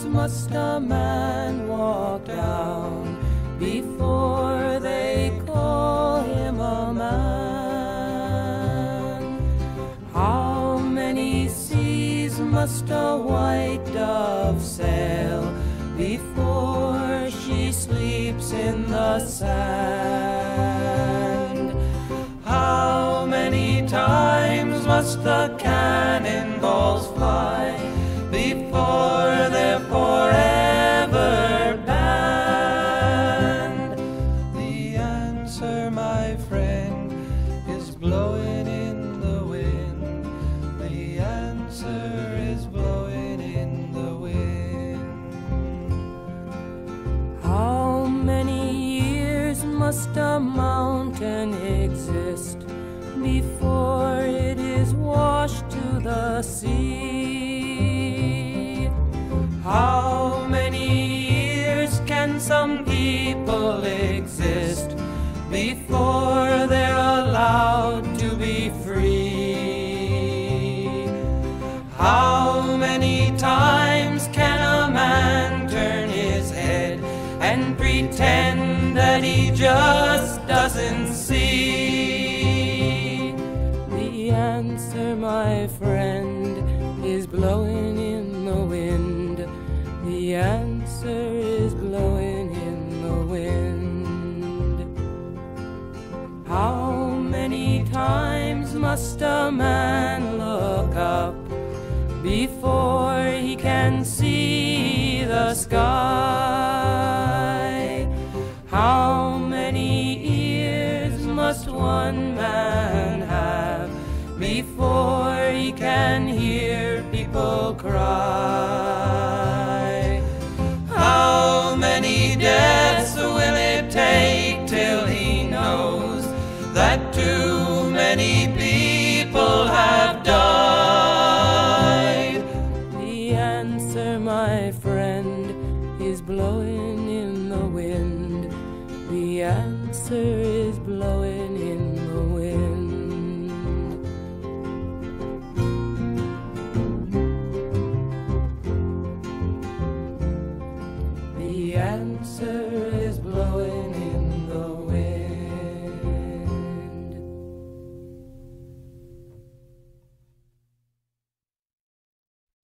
must a man walk down before they call him a man? How many seas must a white dove sail before she sleeps in the sand? How many times must the cannonballs fly before they're forever banned? The answer, my friend, is blowing in the wind. The answer is blowing in the wind. How many years must a mountain exist before it is washed to the sea? How many years can some people exist before they're allowed to be free? How many times can a man turn his head and pretend that he just doesn't see? The answer, my friend, is blowing in the wind. The answer is blowing in the wind. How many times must a man look up before he can see the sky? How many ears must one man have before he can hear people cry? How many deaths will it take till he knows that too many people have died? The answer, my friend, is blowing in the wind. The answer is blowing in